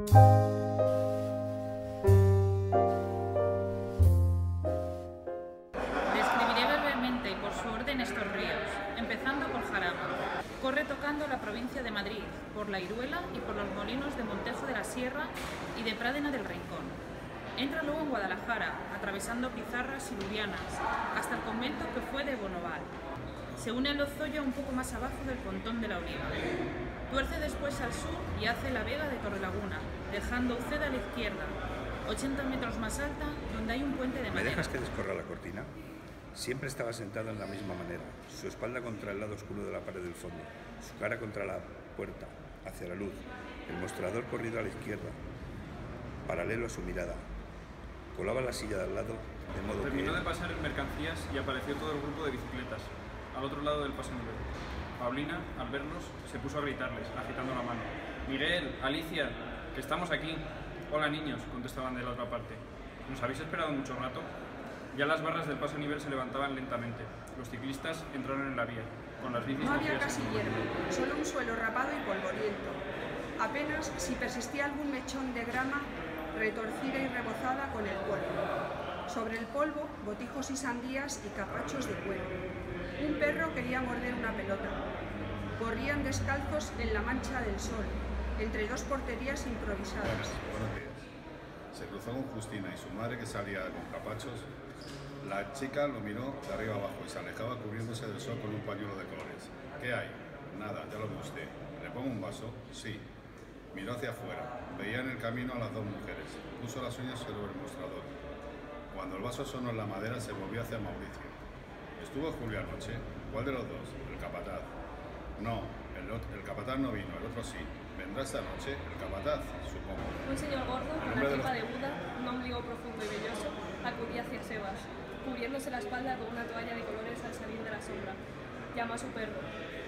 Describiré brevemente y por su orden estos ríos, empezando por Jarama. Corre tocando la provincia de Madrid, por la Iruela y por los molinos de Montejo de la Sierra y de Prádena del Rincón. Entra luego en Guadalajara, atravesando Pizarras y Lurianas, hasta el convento que fue de Bonoval. Se une a Lozoya un poco más abajo del Pontón de la Oliva. Tuerce después al sur y hace la vega de Torrelaguna, dejando Uceda a la izquierda, 80 metros más alta, donde hay un puente de madera. ¿Me dejas que descorra la cortina? Siempre estaba sentado en la misma manera, su espalda contra el lado oscuro de la pared del fondo, su cara contra la puerta, hacia la luz, el mostrador corrido a la izquierda, paralelo a su mirada. Colaba la silla de al lado, de modo que... Terminó de pasar en mercancías y apareció todo el grupo de bicicletas, al otro lado del paso nivel. Paulina, al verlos, se puso a gritarles, agitando la mano. «Miguel, Alicia, que estamos aquí». «Hola, niños», contestaban de la otra parte. «¿Nos habéis esperado mucho rato?» Ya las barras del paso a nivel se levantaban lentamente. Los ciclistas entraron en la vía, con las bicis. No había casi hierba, solo un suelo rapado y polvoriento. Apenas si persistía algún mechón de grama retorcida y rebozada con el polvo. Sobre el polvo, botijos y sandías y capachos de cuero. Un perro quería morder una pelota. Corrían descalzos en la mancha del sol, entre dos porterías improvisadas. Buenos días. Se cruzó con Justina y su madre, que salía con capachos. La chica lo miró de arriba abajo y se alejaba cubriéndose del sol con un pañuelo de colores. ¿Qué hay? Nada, ya lo ve usted. ¿Le pongo un vaso? Sí. Miró hacia afuera. Veía en el camino a las dos mujeres. Puso las uñas sobre el mostrador. Cuando el vaso sonó en la madera, se volvió hacia Mauricio. ¿Estuvo Julio anoche? ¿Cuál de los dos? El capataz. No, el capataz no vino, el otro sí. ¿Vendrá esta noche? El capataz, supongo. Un señor gordo, con una tripa de Buda, un ombligo profundo y velloso, acudía hacia Sebas, cubriéndose la espalda con una toalla de colores al salir de la sombra. Llamó a su perro.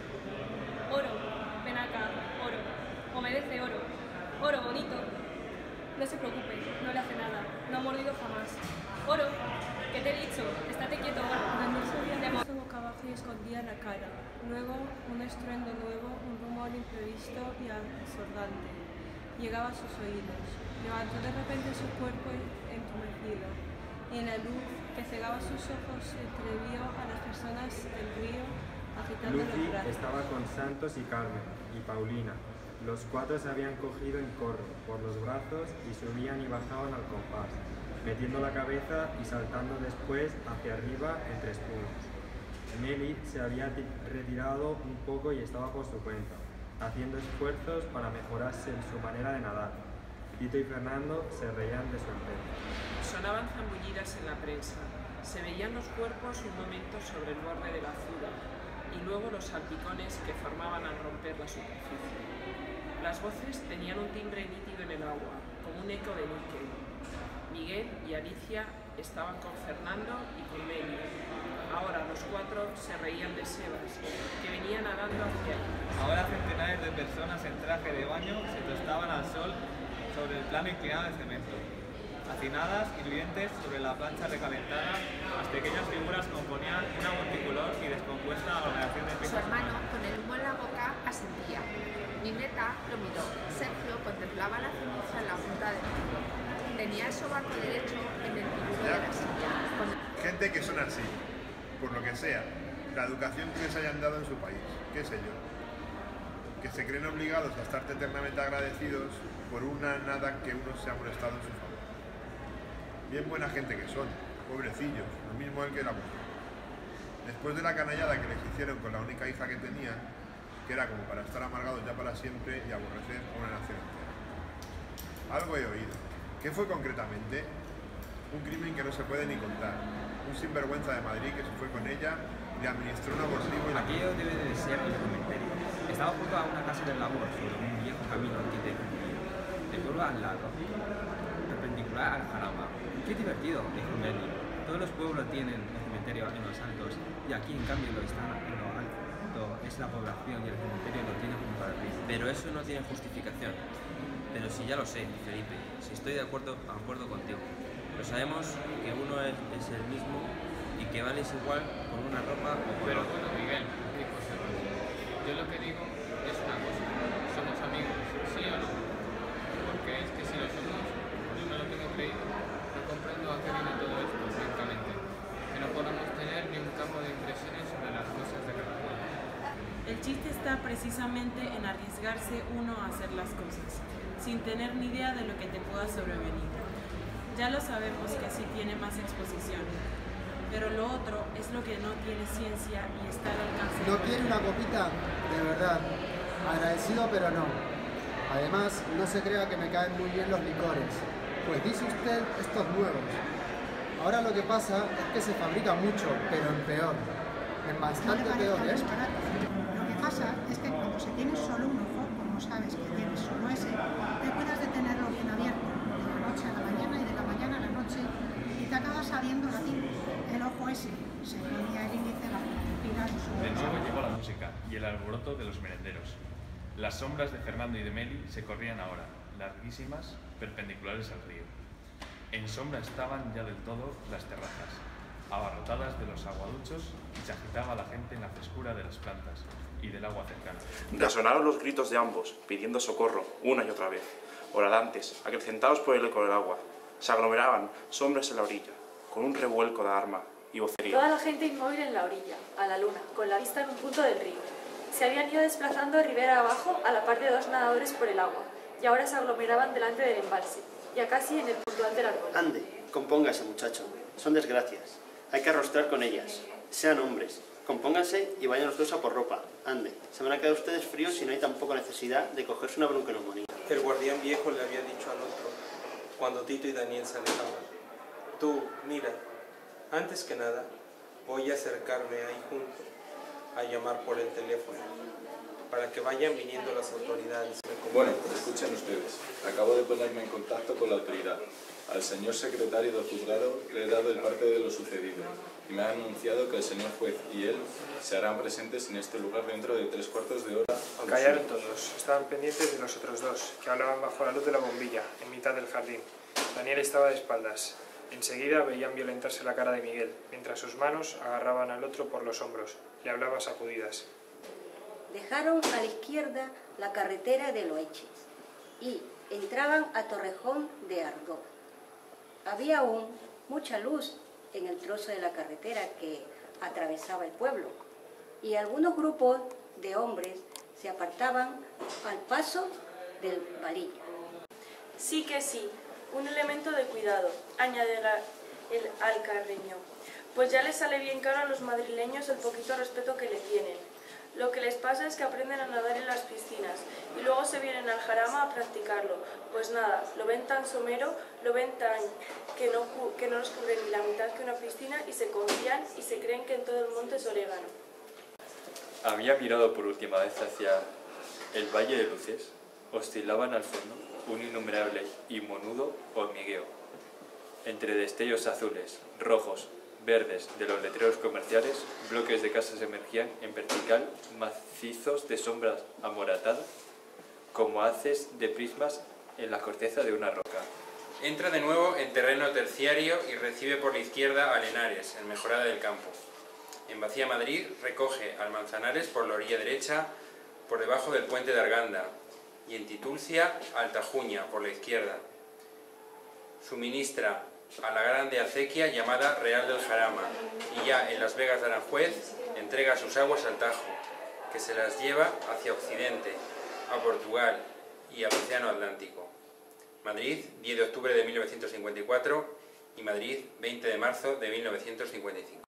«Oro, ven acá, Oro. Obedece, Oro. Oro, bonito». «No se preocupe, no le hace nada. No ha mordido jamás». «Oro, ¿qué te he dicho? Estate quieto, Oro». Llamó su boca abajo y escondía la cara. Luego, un estruendo nuevo, un rumor imprevisto y asordante, llegaba a sus oídos. Levantó de repente su cuerpo entumecido, y en la luz que cegaba sus ojos entrevió a las personas del río agitando los Lucy brazos. estaba con Santos y Carmen, y Paulina. Los cuatro se habían cogido en corro por los brazos y subían y bajaban al compás, metiendo la cabeza y saltando después hacia arriba entre espumas. Nelly se había retirado un poco y estaba por su cuenta, haciendo esfuerzos para mejorarse en su manera de nadar. Tito y Fernando se reían de su empeño. Sonaban zambullidas en la prensa, se veían los cuerpos un momento sobre el borde de la azura y luego los salpicones que formaban al romper la superficie. Las voces tenían un timbre nítido en el agua, como un eco de níquel. Miguel y Alicia estaban con Fernando y con Nelly. Ahora los cuatro se reían de Sebas, que venía nadando hacia ellos. Ahora centenares de personas en traje de baño se tostaban al sol sobre el plano inclinado de cemento. Hacinadas, hirvientes sobre la plancha recalentada, las pequeñas figuras componían una multicolor y descompuesta aglomeración de piezas. Su hermano, con el humo en la boca, asentía. Nineta lo miró. Sergio contemplaba la ceniza en la punta del mano. Tenía el sobaco derecho en el piludo de la silla. Gente que son así, por lo que sea, la educación que les hayan dado en su país, qué sé yo. Que se creen obligados a estar eternamente agradecidos por una nada que uno se ha molestado en su favor. Bien buena gente que son, pobrecillos, lo mismo él que la mujer. Después de la canallada que les hicieron con la única hija que tenían, que era como para estar amargados ya para siempre y aborrecer a una nación entera. Algo he oído. ¿Qué fue concretamente? Un crimen que no se puede ni contar. Un sinvergüenza de Madrid que se fue con ella, le administró un abortivo y... Aquello debe de ser el cementerio. Estaba junto a una casa del labor sobre un viejo camino arquitectónico. El pueblo al lado, perpendicular al Jarama. ¡Qué divertido!, dijo Nelly. Todos los pueblos tienen el cementerio en los altos y aquí en cambio lo están en lo alto. Es la población y el cementerio lo tienen junto al río. Pero eso no tiene justificación. Pero si ya lo sé, Felipe, si estoy de acuerdo contigo. Lo sabemos que uno es el mismo y que vales igual con una ropa o con Pero otra. bueno, Miguel, dijo Sergio, yo lo que digo es una cosa, somos amigos, ¿sí o no? Porque es precisamente en arriesgarse uno a hacer las cosas, sin tener ni idea de lo que te pueda sobrevenir. Ya lo sabemos que así tiene más exposición, pero lo otro es lo que no tiene ciencia y está al alcance. ¿No quiere una copita? De verdad, agradecido pero no. Además, no se crea que me caen muy bien los licores, pues dice usted estos nuevos. Ahora lo que pasa es que se fabrica mucho, pero en peor. En bastante peor, ¿eh? Lo que pasa es que cuando se tiene solo un ojo, como sabes que tienes solo ese, te cuidas de tenerlo bien abierto, de la noche a la mañana y de la mañana a la noche, y te acabas sabiendo latín. El ojo ese se ponía el índice de la filosofía y su... De nuevo llegó la música y el alboroto de los merenderos. Las sombras de Fernando y de Meli se corrían ahora, larguísimas, perpendiculares al río. En sombra estaban ya del todo las terrazas, abarrotadas de los aguaduchos, y se agitaba la gente en la frescura de las plantas y del agua cercana. Resonaron los gritos de ambos, pidiendo socorro, una y otra vez, horadantes, acrecentados por el eco del agua. Se aglomeraban, sombras en la orilla, con un revuelco de arma y vocería. Toda la gente inmóvil en la orilla, a la luna, con la vista en un punto del río. Se habían ido desplazando de ribera abajo a la par de dos nadadores por el agua, y ahora se aglomeraban delante del embalse, ya casi en el puntual del árbol. Ande, compóngase, muchacho. Son desgracias. Hay que arrostrar con ellas. Sean hombres. Compónganse y vayan los dos a por ropa. Ande, se van a quedar ustedes fríos y no hay tampoco necesidad de cogerse una bronconeumonía. El guardián viejo le había dicho al otro, cuando Tito y Daniel se alejaban: tú, mira, antes que nada, voy a acercarme ahí junto, a llamar por el teléfono, para que vayan viniendo las autoridades. Bueno, escuchen ustedes. Acabo de ponerme en contacto con la autoridad. Al señor secretario del juzgado le he dado el parte de lo sucedido y me ha anunciado que el señor juez y él se harán presentes en este lugar dentro de 3/4 de hora. Callaron todos. Estaban pendientes de los otros dos, que hablaban bajo la luz de la bombilla, en mitad del jardín. Daniel estaba de espaldas. Enseguida veían violentarse la cara de Miguel, mientras sus manos agarraban al otro por los hombros. Le hablaba sacudidas. Dejaron a la izquierda la carretera de Loeche y entraban a Torrejón de Ardoz. Había aún mucha luz en el trozo de la carretera que atravesaba el pueblo y algunos grupos de hombres se apartaban al paso del Valilla. Sí que sí, un elemento de cuidado, añadirá el alcarreño, pues ya les sale bien caro a los madrileños el poquito respeto que le tienen. Lo que les pasa es que aprenden a nadar en las piscinas y luego se vienen al Jarama a practicarlo. Pues nada, lo ven tan somero, lo ven tan que no los cubre ni la mitad que una piscina y se confían y se creen que en todo el monte es orégano. Había mirado por última vez hacia el Valle de Luces. Oscilaban al fondo un innumerable y monudo hormigueo. Entre destellos azules, rojos, verdes de los letreros comerciales, bloques de casas emergían en vertical, macizos de sombras amoratadas, como haces de prismas en la corteza de una roca. Entra de nuevo en terreno terciario y recibe por la izquierda a Lenares, en Mejorada del Campo. En Vacía Madrid recoge al Manzanares por la orilla derecha, por debajo del puente de Arganda, y en Titulcia al Tajuña, por la izquierda. Suministra a la grande acequia llamada Real del Jarama, y ya en Las Vegas de Aranjuez entrega sus aguas al Tajo, que se las lleva hacia occidente, a Portugal y al Océano Atlántico. Madrid, 10 de octubre de 1954 y Madrid, 20 de marzo de 1955.